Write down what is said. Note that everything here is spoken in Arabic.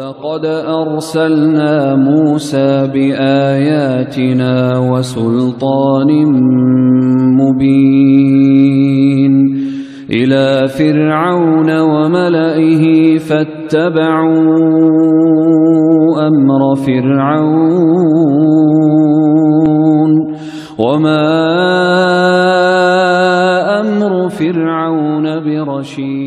وَلَقَدْ أَرْسَلْنَا مُوسَى بِآيَاتِنَا وَسُلْطَانٍ مُبِينٍ إِلَى فِرْعَوْنَ وَمَلَئِهِ فَاتَّبَعُوا أَمْرَ فِرْعَوْنَ وَمَا أَمْرُ فِرْعَوْنَ بِرَشِيدٍ